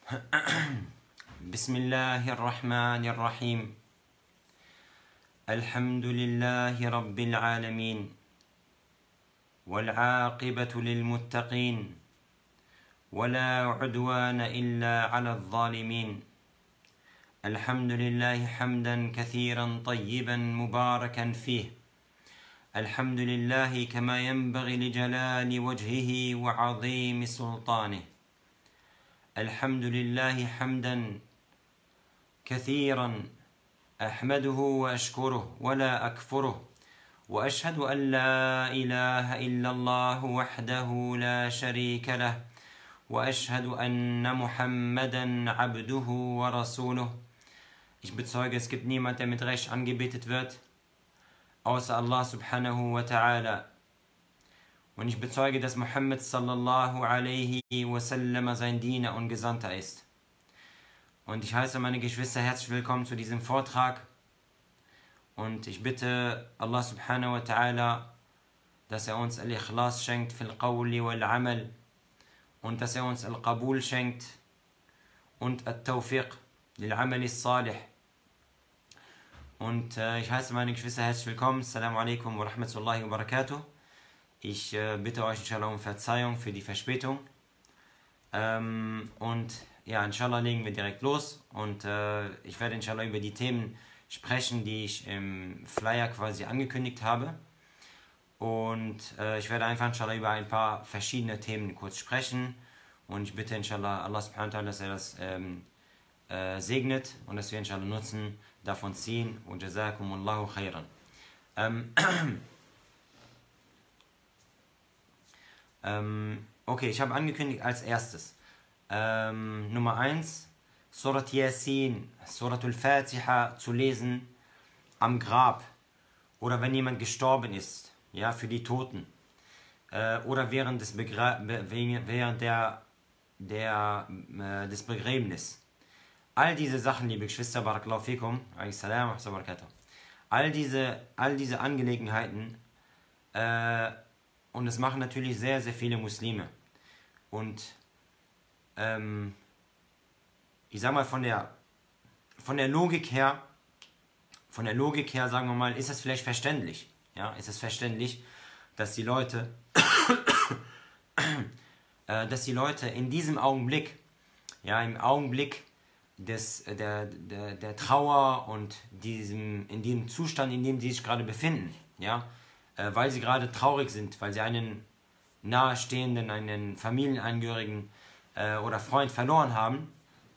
بسم الله الرحمن الرحيم الحمد لله رب العالمين والعاقبة للمتقين ولا عدوان إلا على الظالمين الحمد لله حمدا كثيرا طيبا مباركا فيه الحمد لله كما ينبغي لجلال وجهه وعظيم سلطانه الحمد لله حمدا كثيرا أحمده وأشكره ولا أكفره وأشهد أن لا إله إلا الله وحده لا شريك له وأشهد أن محمدا عبده ورسوله. Ich bezeuge, es gibt niemand, der mit Recht angebetet wird, außer Allah subhanahu wa ta'ala. Und ich bezeuge, dass Muhammad sallallahu alaihi wasallam sein Diener und Gesandter ist. Und ich heiße meine Geschwister herzlich willkommen zu diesem Vortrag. Und ich bitte Allah subhanahu wa ta'ala, dass er uns al-Ikhlas schenkt fil qawli wal amal und dass er uns al-Qabul schenkt und al-Tawfiq lil amali salih. Und ich heiße meine Geschwister herzlich willkommen. Assalamu alaikum wa rahmatullahi wa barakatuh. Ich bitte euch inshallah um Verzeihung für die Verspätung. Und ja, inshallah legen wir direkt los. Und ich werde inshallah über die Themen sprechen, die ich im Flyer quasi angekündigt habe. Und ich werde einfach inshallah über ein paar verschiedene Themen kurz sprechen. Und ich bitte inshallah Allah subhanahu wa ta'ala, dass er das segnet und dass wir inshallah nutzen, davon ziehen. Und jazakumullahu khairan. Okay, ich habe angekündigt als erstes Nummer 1, Surat Yasin, Suratul Fatiha zu lesen am Grab oder wenn jemand gestorben ist, ja, für die Toten oder während des des Begräbnis. All diese Sachen, liebe Geschwister, barakallahu fikum, all diese Angelegenheiten und es machen natürlich sehr, sehr viele Muslime. Und ich sag mal, von der Logik her, sagen wir mal, ist es vielleicht verständlich. Ja, ist es verständlich, dass die Leute, in diesem Augenblick, ja, im Augenblick der Trauer und in dem Zustand, in dem sie sich gerade befinden, ja, weil sie gerade traurig sind, weil sie einen Nahestehenden, einen Familienangehörigen oder Freund verloren haben,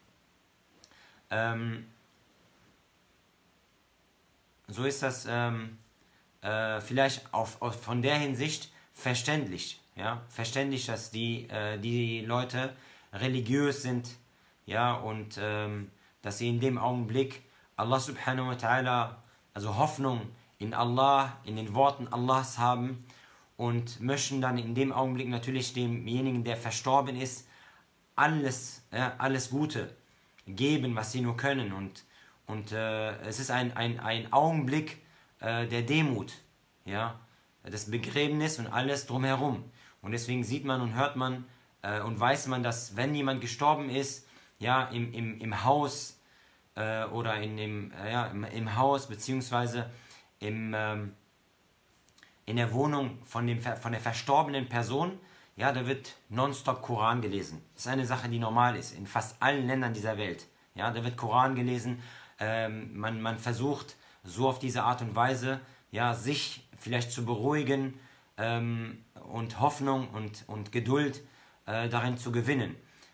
so ist das vielleicht von der Hinsicht verständlich, ja, verständlich, dass die Leute religiös sind, ja, und dass sie in dem Augenblick Allah subhanahu wa ta'ala, also Hoffnung in Allah, in den Worten Allahs haben und möchten dann in dem Augenblick natürlich demjenigen, der verstorben ist, alles Gute geben, was sie nur können. Und es ist ein Augenblick der Demut, ja, das Begräbnis und alles drumherum. Und deswegen sieht man und hört man und weiß man, dass wenn jemand gestorben ist, ja, im Haus oder im Haus beziehungsweise in der Wohnung von der verstorbenen Person, ja, da wird nonstop Koran gelesen. Das ist eine Sache, die normal ist in fast allen Ländern dieser Welt. Ja, da wird Koran gelesen. Man versucht so auf diese Art und Weise, ja, sich vielleicht zu beruhigen und Hoffnung und Geduld darin zu gewinnen.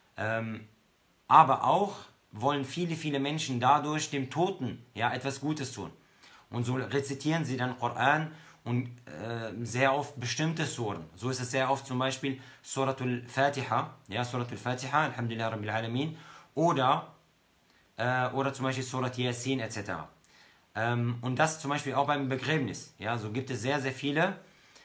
Aber auch wollen viele Menschen dadurch dem Toten, ja, etwas Gutes tun. Und so rezitieren sie dann Koran und sehr oft bestimmte Suren. So ist es sehr oft zum Beispiel Suratul Fatiha, ja, Suratul Fatiha, Alhamdulillah Rabbil Alamin, oder zum Beispiel Surat Yasin etc. Und das zum Beispiel auch beim Begräbnis. Ja, so gibt es sehr viele,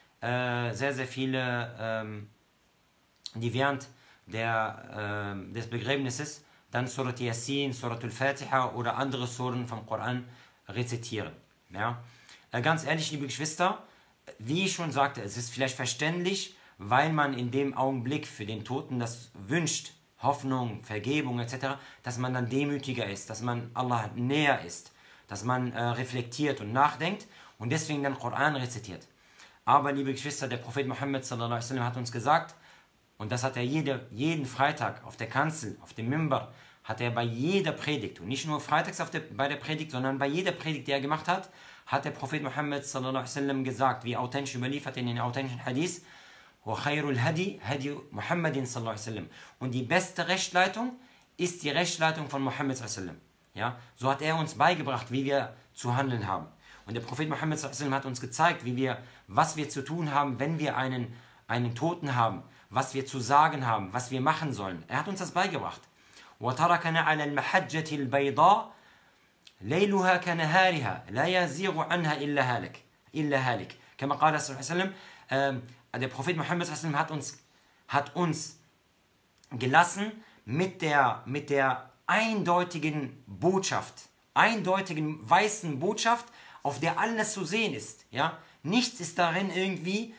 die während des Begräbnisses dann Surat Yasin, Suratul Fatiha oder andere Suren vom Koran rezitieren. Ja? Ganz ehrlich, liebe Geschwister, wie ich schon sagte, es ist vielleicht verständlich, weil man in dem Augenblick für den Toten das wünscht, Hoffnung, Vergebung etc., dass man dann demütiger ist, dass man Allah näher ist, dass man reflektiert und nachdenkt und deswegen dann Koran rezitiert. Aber, liebe Geschwister, der Prophet Muhammad sallallahu alaihi wasallam hat uns gesagt, und das hat er jeden Freitag auf der Kanzel, auf dem Mimbar, hat er bei jeder Predigt, und nicht nur freitags bei der Predigt, sondern bei jeder Predigt, die er gemacht hat, hat der Prophet Muhammad sallallahu alaihi wasallam gesagt, wie authentisch überliefert in den authentischen Hadith, وَخَيْرُ الْهَدِي هَدِي مُحَمَّدٍ sallallahu alaihi wasallam. Und die beste Rechtsleitung ist die Rechtsleitung von Muhammad sallallahu alaihi wasallam. Ja? So hat er uns beigebracht, wie wir zu handeln haben. Und der Prophet Muhammad sallallahu alaihi wasallam hat uns gezeigt, was wir zu tun haben, wenn wir einen Toten haben, was wir zu sagen haben, was wir machen sollen. Er hat uns das beigebracht. وَتَرَكَنَا عَلَى الْمَحَجَّةِ الْبَيْضَاءِ لَيْلُهَا كَنَهَارِهَا لَا يَزِيغُ عَنْهَا إِلَّا هَالِكَ. كما قال صلى الله عليه وسلم, der Prophet Muhammad sallallahu alaihi wasallam hat uns gelassen mit der eindeutigen Botschaft, eindeutigen weißen Botschaft, auf der alles zu sehen ist. Ja? Nichts ist darin irgendwie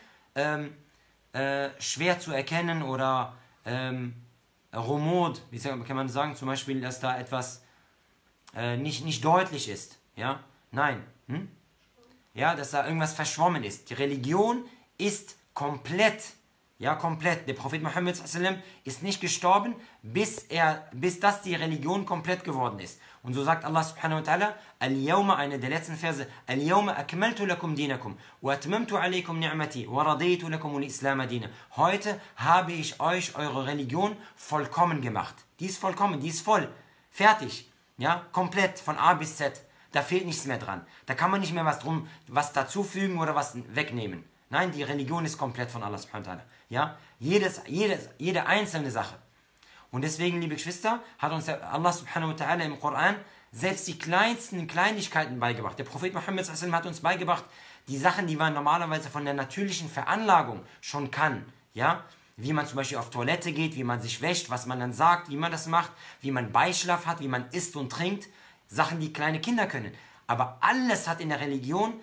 schwer zu erkennen oder Rumod, wie kann man sagen, zum Beispiel, dass da etwas nicht deutlich ist. Ja? Nein. Ja, dass da irgendwas verschwommen ist. Die Religion ist komplett. Ja, komplett. Der Prophet Muhammad sallallahu alaihi wasallam ist nicht gestorben, bis das die Religion komplett geworden ist. Und so sagt Allah subhanahu wa ta'ala, Al-Yawma, eine der letzten Verse, Al-Yawma akmaltu lakum dinakum, wa atmamtu alaykum ni'mati, wa raditu lakum al-Islam dina. Heute habe ich euch eure Religion vollkommen gemacht. Die ist vollkommen, die ist voll. Fertig. Ja, komplett, von A bis Z. Da fehlt nichts mehr dran. Da kann man nicht mehr was dazufügen oder was wegnehmen. Nein, die Religion ist komplett von Allah subhanahu wa ta'ala. Ja? Jede einzelne Sache. Und deswegen, liebe Geschwister, hat uns Allah subhanahu wa ta'ala im Koran selbst die kleinsten Kleinigkeiten beigebracht. Der Prophet Muhammad sallallahu alaihi wasallam hat uns beigebracht, die Sachen, die man normalerweise von der natürlichen Veranlagung schon kann. Ja? Wie man zum Beispiel auf Toilette geht, wie man sich wäscht, was man dann sagt, wie man das macht, wie man Beischlaf hat, wie man isst und trinkt. Sachen, die kleine Kinder können. Aber alles hat in der Religion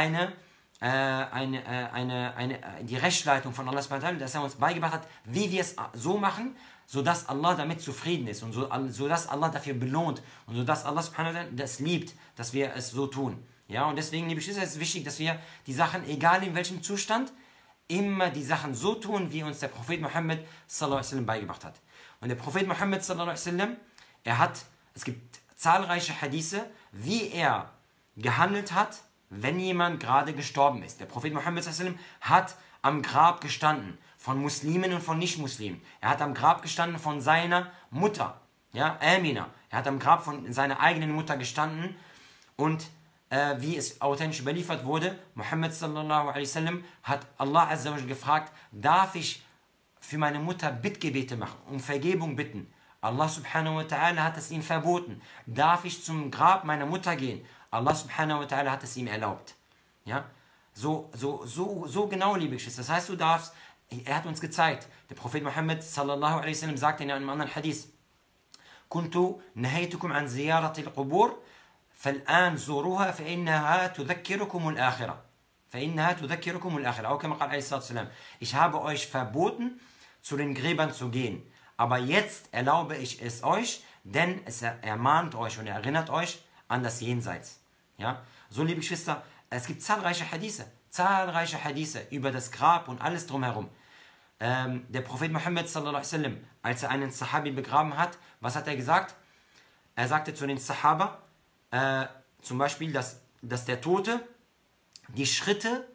die Rechtsleitung von Allah subhanahu wa ta'ala, dass er uns beigebracht hat, wie wir es so machen, sodass Allah damit zufrieden ist und sodass Allah dafür belohnt und sodass Allah subhanahu wa ta'ala das liebt, dass wir es so tun. Ja, und deswegen, liebe Geschwister, ist es wichtig, dass wir die Sachen, egal in welchem Zustand, immer die Sachen so tun, wie uns der Prophet Muhammad sallallahu alaihi wasallam beigebracht hat. Und der Prophet Muhammad sallallahu alaihi wasallam, es gibt zahlreiche Hadithe, wie er gehandelt hat, wenn jemand gerade gestorben ist. Der Prophet Muhammad sallallahu alaihi wasallam hat am Grab gestanden, von Muslimen und von Nicht-Muslimen. Er hat am Grab gestanden von seiner Mutter, ja, Amina. Er hat am Grab von seiner eigenen Mutter gestanden und wie es authentisch überliefert wurde, Muhammad sallallahu alaihi wasallam hat Allah azza wa jalla gefragt, darf ich für meine Mutter Bittgebete machen, um Vergebung bitten? Allah subhanahu wa ta'ala hat es ihm verboten. Darf ich zum Grab meiner Mutter gehen? Allah subhanahu wa ta'ala hat es ihm erlaubt. Ja? So genau, liebe Geschwister. Das heißt, du darfst, er hat uns gezeigt, der Prophet Muhammad sallallahu alaihi wasallam sagt in einem anderen Hadith, Kuntu nahaytukum an ziyarati al-qubur, fal'an zuruha fa'innaha tudhakkirukum al-akhirah. فإنها تذكركم الآخرة. أو كما قال عليه الصلاة والسلام. Ich habe euch verboten, zu den Gräbern zu gehen. Aber jetzt erlaube ich es euch, denn es ermahnt euch und erinnert euch an das Jenseits. Ja? So, liebe Geschwister, es gibt zahlreiche Hadithe über das Grab und alles drumherum. Der Prophet Muhammad sallallahu alaihi wasallam, als er einen Sahabi begraben hat, was hat er gesagt? Er sagte zu den Sahaba, zum Beispiel, dass der Tote die Schritte,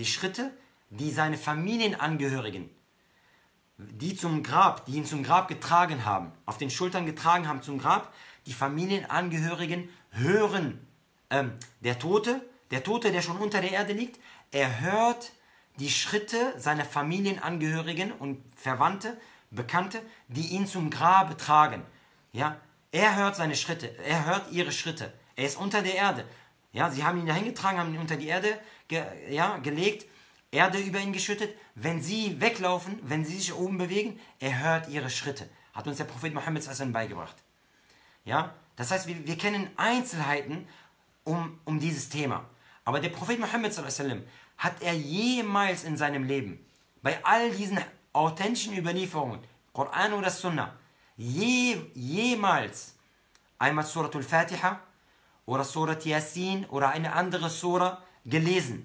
die seine Familienangehörigen, die ihn zum Grab getragen haben, auf den Schultern getragen haben zum Grab, die Familienangehörigen hören, der Tote, der schon unter der Erde liegt, er hört die Schritte seiner Familienangehörigen und Verwandte, Bekannte, die ihn zum Grabe tragen. Ja? Er hört seine Schritte, er hört ihre Schritte. Er ist unter der Erde. Ja, sie haben ihn dahin getragen, haben ihn unter die Erde gelegt, Erde über ihn geschüttet. Wenn sie weglaufen, wenn sie sich oben bewegen, er hört ihre Schritte. Hat uns der Prophet Muhammad sallallahu alaihi wasallam beigebracht. Ja, das heißt, wir kennen Einzelheiten um dieses Thema. Aber der Prophet Muhammad sallallahu alaihi wasallam, hat er jemals in seinem Leben, bei all diesen authentischen Überlieferungen, Koran oder Sunna, jemals einmal Surat al-Fatiha oder Surat Yasin oder eine andere Sura gelesen?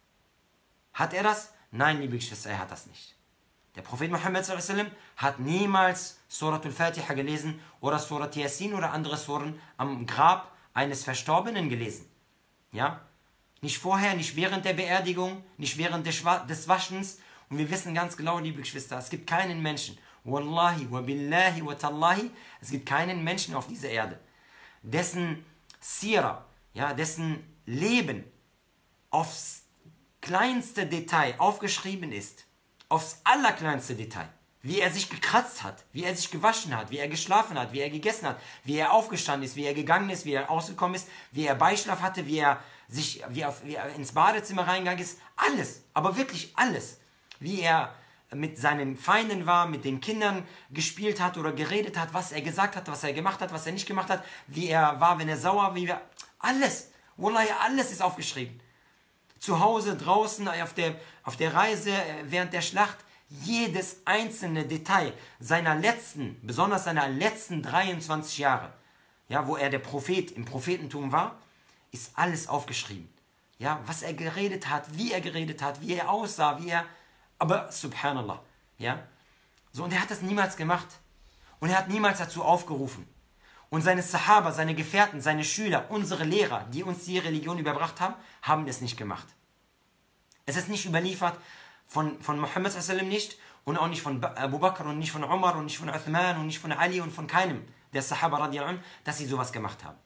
Hat er das? Nein, liebe Geschwister, er hat das nicht. Der Prophet Muhammad s.a.w. hat niemals Surat al-Fatiha gelesen oder Surat Yasin oder andere Suren am Grab eines Verstorbenen gelesen. Ja? Nicht vorher, nicht während der Beerdigung, nicht während des Waschens. Und wir wissen ganz genau, liebe Geschwister, es gibt keinen Menschen, Wallahi, wa billahi, wa tallahi, es gibt keinen Menschen auf dieser Erde, dessen Sira, ja, dessen Leben aufs kleinste Detail aufgeschrieben ist, aufs allerkleinste Detail, wie er sich gekratzt hat, wie er sich gewaschen hat, wie er geschlafen hat, wie er gegessen hat, wie er aufgestanden ist, wie er gegangen ist, wie er rausgekommen ist, wie er Beischlaf hatte, wie er ins Badezimmer reingegangen ist, alles, aber wirklich alles, wie er mit seinen Feinden war, mit den Kindern gespielt hat oder geredet hat, was er gesagt hat, was er gemacht hat, was er nicht gemacht hat, wie er war, wenn er sauer war, alles, Wallahi, alles ist aufgeschrieben. Zu Hause, draußen, auf der Reise, während der Schlacht, jedes einzelne Detail besonders seiner letzten 23 Jahre, ja, wo er der Prophet im Prophetentum war, ist alles aufgeschrieben. Ja, was er geredet hat, wie er aussah, aber subhanallah, ja. So, und er hat das niemals gemacht. Und er hat niemals dazu aufgerufen. Und seine Sahaba, seine Gefährten, seine Schüler, unsere Lehrer, die uns die Religion überbracht haben, haben es nicht gemacht. Es ist nicht überliefert von Muhammad s.a.w. nicht und auch nicht von Abu Bakr und nicht von Umar und nicht von Uthman und nicht von Ali und von keinem der Sahaba radiallahu anhu, dass sie sowas gemacht haben.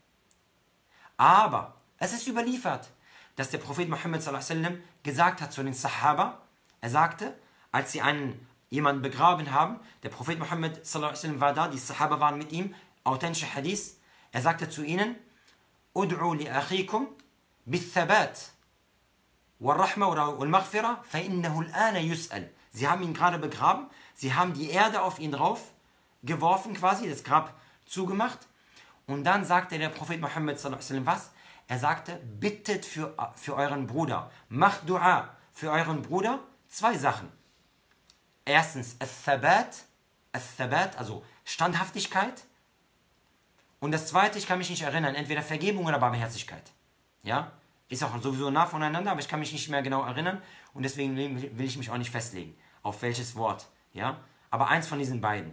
Aber es ist überliefert, dass der Prophet Muhammad s.a.w. gesagt hat zu den Sahaba, er sagte, als sie jemanden begraben haben, der Prophet Muhammad s.a.w. war da, die Sahaba waren mit ihm, authentische Hadith, er sagte zu ihnen, Ud'u li akhikum bithabat والرحمة والمغفرة فإنه الآن يسأل. Sie haben ihn gerade begraben, sie haben die Erde auf ihn drauf geworfen quasi, das Grab zugemacht und dann sagte der Prophet Muhammad s.a.w. was? Er sagte, bittet für euren Bruder, macht Dua für euren Bruder, zwei Sachen. Erstens, Al-Thabat, also Standhaftigkeit und das zweite, ich kann mich nicht erinnern, entweder Vergebung oder Barmherzigkeit. Ja? Ist auch sowieso nah voneinander, aber ich kann mich nicht mehr genau erinnern und deswegen will ich mich auch nicht festlegen, auf welches Wort. Ja? Aber eins von diesen beiden.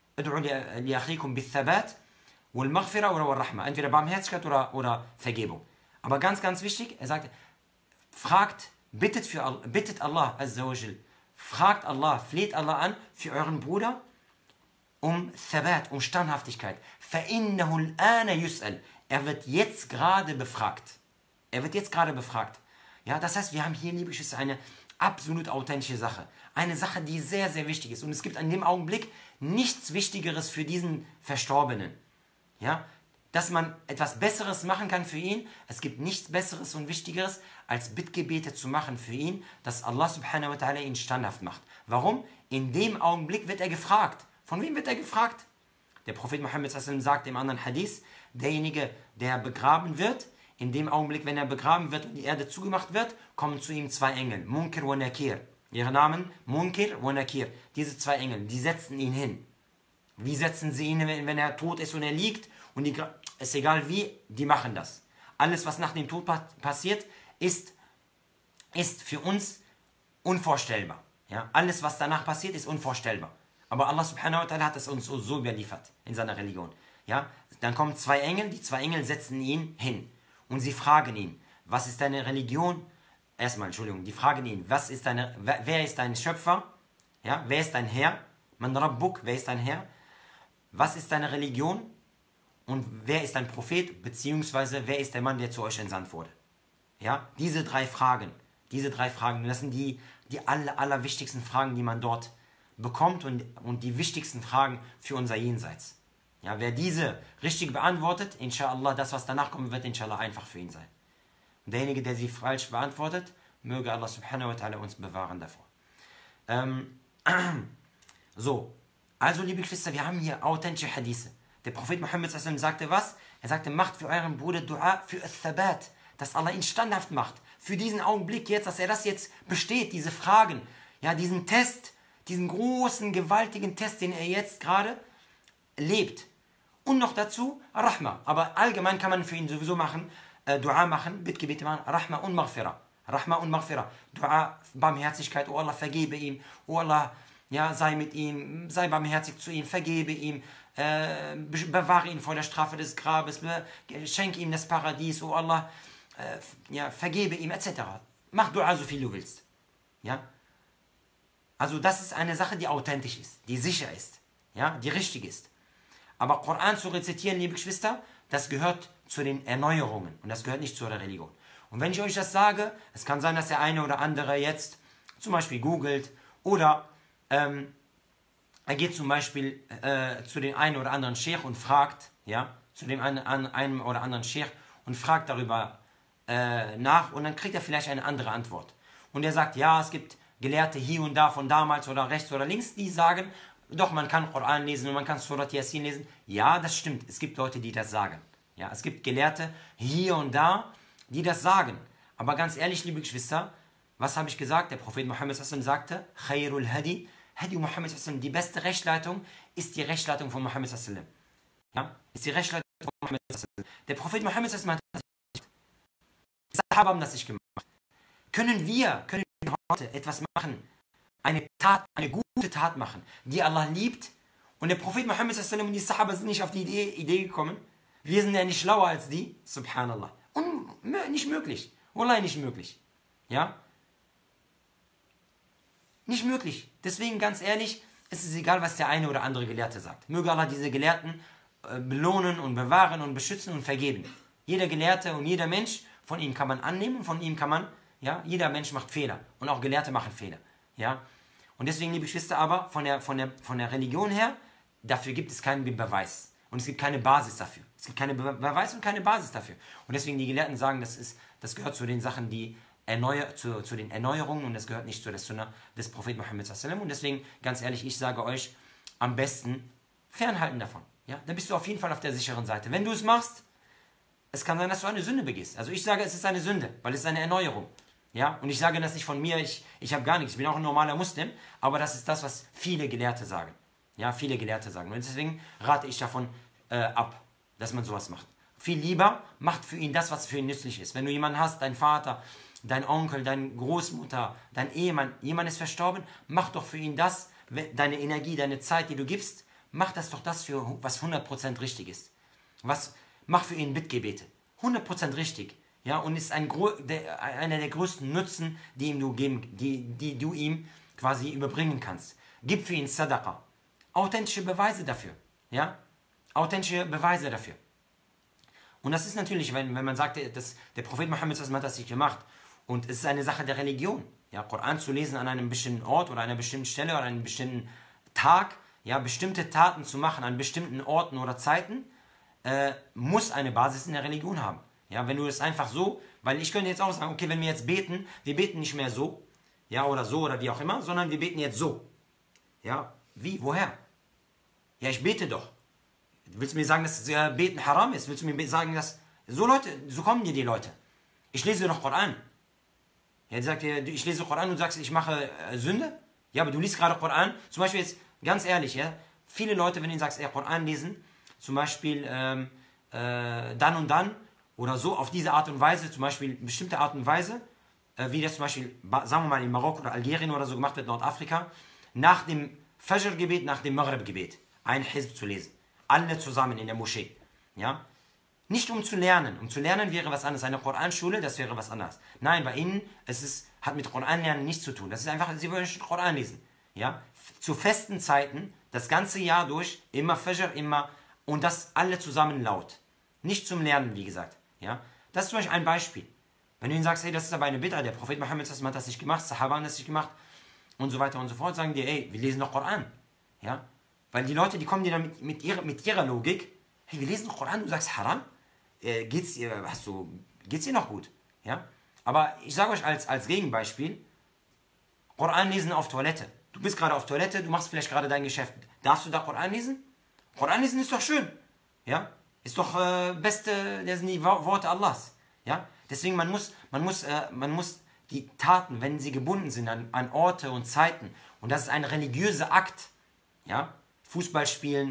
Entweder Barmherzigkeit oder Vergebung. Aber ganz, ganz wichtig, er sagt, bittet Allah Azza wa Jal, fragt Allah, fleht Allah an für euren Bruder um Thabat, um Standhaftigkeit. Er wird jetzt gerade befragt. Ja, das heißt, wir haben hier, liebe Geschwister, eine absolut authentische Sache. Eine Sache, die sehr, sehr wichtig ist. Und es gibt in dem Augenblick nichts Wichtigeres für diesen Verstorbenen. Ja, dass man etwas Besseres machen kann für ihn. Es gibt nichts Besseres und Wichtigeres, als Bittgebete zu machen für ihn, dass Allah subhanahu wa ta'ala ihn standhaft macht. Warum? In dem Augenblick wird er gefragt. Von wem wird er gefragt? Der Prophet Muhammad sagt im anderen Hadith, derjenige, der begraben wird, in dem Augenblick, wenn er begraben wird und die Erde zugemacht wird, kommen zu ihm zwei Engel, Munkir wa Nakir. Ihre Namen, Munkir wa Nakir. Diese zwei Engel, die setzen ihn hin. Wie setzen sie ihn, wenn er tot ist und er liegt? Und ist egal wie, die machen das. Alles, was nach dem Tod passiert, ist für uns unvorstellbar. Ja? Alles, was danach passiert, ist unvorstellbar. Aber Allah subhanahu wa ta'ala hat es uns so überliefert in seiner Religion. Ja? Dann kommen zwei Engel, die zwei Engel setzen ihn hin. Und sie fragen ihn, was ist deine Religion? Die fragen ihn, wer ist dein Schöpfer? Ja, wer ist dein Herr? Man Rabbuk, wer ist dein Herr? Was ist deine Religion? Und wer ist dein Prophet? Beziehungsweise, wer ist der Mann, der zu euch entsandt wurde? Ja, diese drei Fragen, das sind die allerwichtigsten Fragen, die man dort bekommt und die wichtigsten Fragen für unser Jenseits. Ja, wer diese richtig beantwortet, inshallah, das, was danach kommen wird, inshallah, einfach für ihn sein. Und derjenige, der sie falsch beantwortet, möge Allah subhanahu wa ta'ala uns bewahren davor. So, also liebe Geschwister, wir haben hier authentische Hadithe. Der Prophet Muhammad sagte was? Er sagte, macht für euren Bruder Dua für Al-Thabat, dass Allah ihn standhaft macht. Für diesen Augenblick jetzt, dass er das jetzt besteht, diese Fragen, ja, diesen Test, diesen großen, gewaltigen Test, den er jetzt gerade lebt. Und noch dazu Rahma. Aber allgemein kann man für ihn sowieso machen, Dua machen, Bittgebete machen, Rahma und Maghfira. Rahma und Maghfira. Dua, Barmherzigkeit, oh Allah, vergebe ihm. Oh Allah, ja, sei mit ihm, sei barmherzig zu ihm, vergebe ihm. Bewahre ihn vor der Strafe des Grabes, schenke ihm das Paradies, oh Allah, ja, vergebe ihm, etc. Mach Dua so viel du willst. Ja? Also das ist eine Sache, die authentisch ist, die sicher ist, ja, die richtig ist. Aber Koran zu rezitieren, liebe Geschwister, das gehört zu den Erneuerungen und das gehört nicht zur Religion. Und wenn ich euch das sage, es kann sein, dass der eine oder andere jetzt zum Beispiel googelt oder er geht zum Beispiel zu dem einen oder anderen Sheikh und fragt, ja, zu dem einen oder anderen Sheikh und fragt darüber nach und dann kriegt er vielleicht eine andere Antwort. Und er sagt, ja, es gibt Gelehrte hier und da von damals oder rechts oder links, die sagen, doch, man kann Koran lesen und man kann Surat Yasin lesen. Ja, das stimmt, es gibt Leute, die das sagen. Ja, es gibt Gelehrte hier und da, die das sagen. Aber ganz ehrlich, liebe Geschwister, was habe ich gesagt? Der Prophet Muhammad sagte, Khairul Hadi, Hadi Muhammad, die beste Rechtsleitung ist die Rechtsleitung von Muhammad. Ja? Ist die Rechtsleitung von Muhammad. Der Prophet Muhammad hat das nicht. Die Sahaba haben das nicht gemacht. Können wir heute etwas machen, eine Tat, eine gute Tat machen, die Allah liebt und der Prophet Muhammad und die Sahaba sind nicht auf die Idee gekommen? Wir sind ja nicht schlauer als die, subhanallah. Und nicht möglich. Wallah, nicht möglich. Ja? Nicht möglich. Deswegen ganz ehrlich, es ist egal, was der eine oder andere Gelehrte sagt. Möge Allah diese Gelehrten belohnen und bewahren und beschützen und vergeben. Jeder Gelehrte und jeder Mensch, von ihm kann man annehmen und von ihm kann man, ja, jeder Mensch macht Fehler. Und auch Gelehrte machen Fehler. Ja? Und deswegen, liebe Geschwister, aber von der Religion her, dafür gibt es keinen Beweis. Und es gibt keine Basis dafür. Es gibt keine Beweis und keine Basis dafür. Und deswegen die Gelehrten sagen, das gehört zu den Sachen, die zu den Erneuerungen und das gehört nicht zu der Sunna des Propheten Muhammad. Und deswegen, ganz ehrlich, ich sage euch, am besten fernhalten davon. Ja? Dann bist du auf jeden Fall auf der sicheren Seite. Wenn du es machst, es kann sein, dass du eine Sünde begehst. Also ich sage, es ist eine Sünde, weil es ist eine Erneuerung. Ja? Und ich sage das nicht von mir, ich habe gar nichts, ich bin auch ein normaler Muslim, aber das ist das, was viele Gelehrte sagen. Ja, viele Gelehrte sagen. Und deswegen rate ich davon ab, dass man sowas macht. Viel lieber macht für ihn das, was für ihn nützlich ist. Wenn du jemanden hast, dein Vater, dein Onkel, deine Großmutter, dein Ehemann, jemand ist verstorben, mach doch für ihn das, deine Energie, deine Zeit, die du gibst, mach das doch das für, was 100% richtig ist. Mach für ihn Bittgebete. 100% richtig. Ja, und ist einer der größten Nutzen, die du ihm quasi überbringen kannst. Gib für ihn Sadaqa. Authentische Beweise dafür. Ja? Authentische Beweise dafür. Und das ist natürlich, wenn man sagt, der Prophet Muhammad hat das nicht gemacht und es ist eine Sache der Religion. Ja, Koran zu lesen an einem bestimmten Ort oder einer bestimmten Stelle oder einem bestimmten Tag, ja, bestimmte Taten zu machen an bestimmten Orten oder Zeiten, muss eine Basis in der Religion haben. Ja, wenn du es einfach so, weil ich könnte jetzt auch sagen, okay, wenn wir jetzt beten, wir beten nicht mehr so, ja, oder so oder wie auch immer, sondern wir beten jetzt so. Ja, wie, woher? Ja, ich bete doch. Willst du mir sagen, dass Beten haram ist? Willst du mir sagen, dass... So kommen dir die Leute. Ich lese doch Koran. Ja, die sagt dir, ich lese Koran und du sagst, ich mache Sünde? Ja, aber du liest gerade Koran. Zum Beispiel jetzt, ganz ehrlich, ja, viele Leute, wenn du sagst, Koran lesen, zum Beispiel dann und dann oder so, auf diese Art und Weise, zum Beispiel bestimmte Art und Weise, wie das zum Beispiel, sagen wir mal in Marokko oder Algerien oder so gemacht wird, Nordafrika, nach dem Fajr-Gebet, nach dem Maghrib-Gebet, ein Hizb zu lesen. Alle zusammen in der Moschee. Ja? Nicht um zu lernen. Um zu lernen wäre was anderes. Eine Koranschule, das wäre was anderes. Nein, bei ihnen, hat mit Koranlernen nichts zu tun. Das ist einfach, sie wollen Koran lesen. Ja? Zu festen Zeiten, das ganze Jahr durch, immer Fajr, immer, und das alle zusammen laut. Nicht zum Lernen, wie gesagt. Ja? Das ist zum Beispiel ein Beispiel. Wenn du ihnen sagst, hey, das ist aber eine Bid'a, der Prophet Muhammad hat das nicht gemacht, Sahaba haben das nicht gemacht, und so weiter und so fort, sagen die, ey, wir lesen doch Koran. Ja? Weil die Leute, die kommen dir dann mit ihrer Logik, hey, wir lesen doch Koran, du sagst Haram, geht's dir noch gut? Ja? Aber ich sage euch als Gegenbeispiel, Koran lesen auf Toilette. Du bist gerade auf Toilette, du machst vielleicht gerade dein Geschäft. Darfst du da Koran lesen? Koran lesen ist doch schön. Ja? Ist doch das sind die Worte Allahs. Ja? Deswegen, man muss die Taten, wenn sie gebunden sind an Orte und Zeiten, und das ist ein religiöser Akt, ja? Fußball spielen,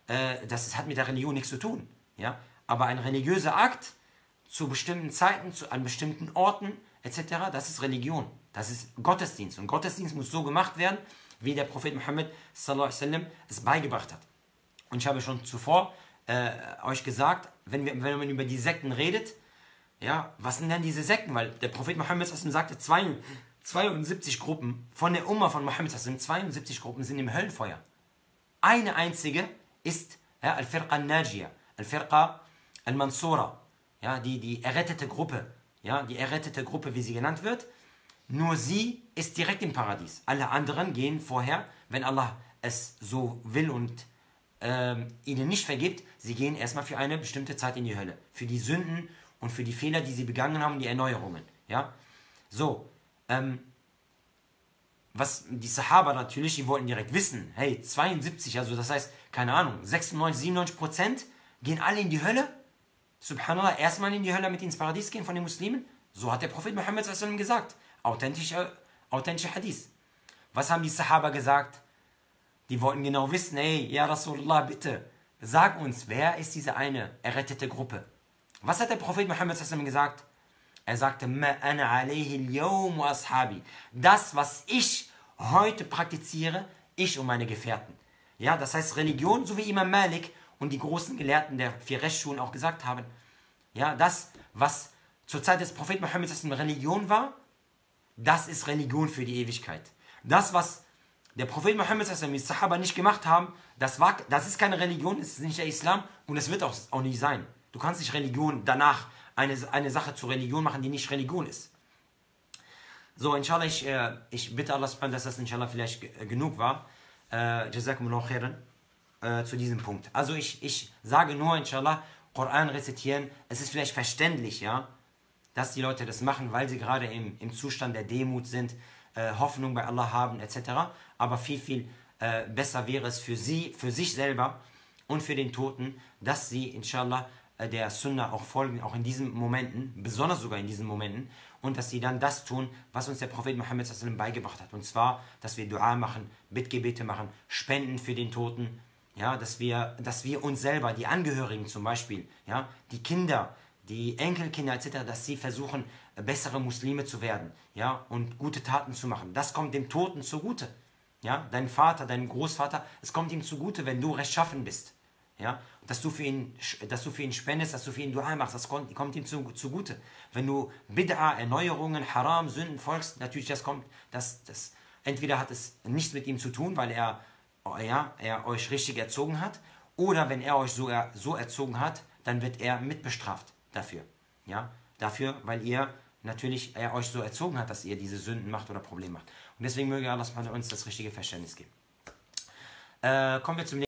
das hat mit der Religion nichts zu tun. Ja? Aber ein religiöser Akt zu bestimmten Zeiten, an bestimmten Orten etc., das ist Religion. Das ist Gottesdienst. Und Gottesdienst muss so gemacht werden, wie der Prophet Muhammad sallallahu alaihi wasallam es beigebracht hat. Und ich habe schon zuvor euch gesagt, wenn man über die Sekten redet, ja, was sind denn diese Sekten? Weil der Prophet Muhammad sagte, 72 Gruppen von der Umma von Muhammad, 72 Gruppen sind im Höllenfeuer. Eine einzige ist Al-Firqa al-Najiyah, Al-Firqa al-Mansura, ja, die errettete Gruppe, ja, die errettete Gruppe, wie sie genannt wird. Nur sie ist direkt im Paradies. Alle anderen gehen vorher, wenn Allah es so will und ihnen nicht vergibt, sie gehen erstmal für eine bestimmte Zeit in die Hölle. Für die Sünden und für die Fehler, die sie begangen haben, die Erneuerungen. Ja? So, was die Sahaba natürlich, die wollten direkt wissen, hey, 72, also das heißt, keine Ahnung, 96, 97% gehen alle in die Hölle? Subhanallah, erstmal in die Hölle, damit ins Paradies gehen von den Muslimen? So hat der Prophet Muhammad gesagt. Authentischer Hadith. Was haben die Sahaba gesagt? Die wollten genau wissen, hey, ja Rasulullah, bitte, sag uns, wer ist diese eine errettete Gruppe? Was hat der Prophet Muhammad gesagt? Er sagte, Ma ana alayhi al-yawm wa ashabi. Das, was ich heute praktiziere, ich und meine Gefährten. Ja, das heißt Religion, so wie Imam Malik und die großen Gelehrten der 4 Rechtsschulen auch gesagt haben. Ja, das, was zur Zeit des Propheten Muhammad Religion war, das ist Religion für die Ewigkeit. Das, was der Prophet Muhammad die Sahaba nicht gemacht haben, das ist keine Religion, es ist nicht der Islam und es wird auch nicht sein. Du kannst nicht Religion danach eine Sache zur Religion machen, die nicht Religion ist. So, inshallah, ich bitte Allah, dass das inshallah vielleicht genug war. Jazakumullahu khairan zu diesem Punkt. Also ich sage nur, inshallah, Koran rezitieren, es ist vielleicht verständlich, ja, dass die Leute das machen, weil sie gerade im Zustand der Demut sind, Hoffnung bei Allah haben, etc. Aber viel besser wäre es für sie, für sich selber und für den Toten, dass sie, inshallah, der Sunna auch folgen, auch in diesen Momenten, besonders sogar in diesen Momenten, und dass sie dann das tun, was uns der Prophet Muhammad beigebracht hat. Und zwar, dass wir Dua machen, Bittgebete machen, Spenden für den Toten, ja, dass wir uns selber, die Angehörigen zum Beispiel, ja, die Kinder, die Enkelkinder etc., dass sie versuchen, bessere Muslime zu werden, ja, und gute Taten zu machen. Das kommt dem Toten zugute. Ja, dein Vater, dein Großvater, es kommt ihm zugute, wenn du rechtschaffen bist. Ja, dass du für ihn spendest, dass du für ihn Dua machst, das kommt ihm zugute. Wenn du Bid'a, Erneuerungen, Haram, Sünden folgst, natürlich entweder hat es nichts mit ihm zu tun, weil er euch richtig erzogen hat, oder wenn er euch so erzogen hat, dann wird er mitbestraft dafür. Ja, dafür, weil er euch so erzogen hat, dass ihr diese Sünden macht oder Probleme macht. Und deswegen möge Allah uns das richtige Verständnis geben. Kommen wir zum nächsten.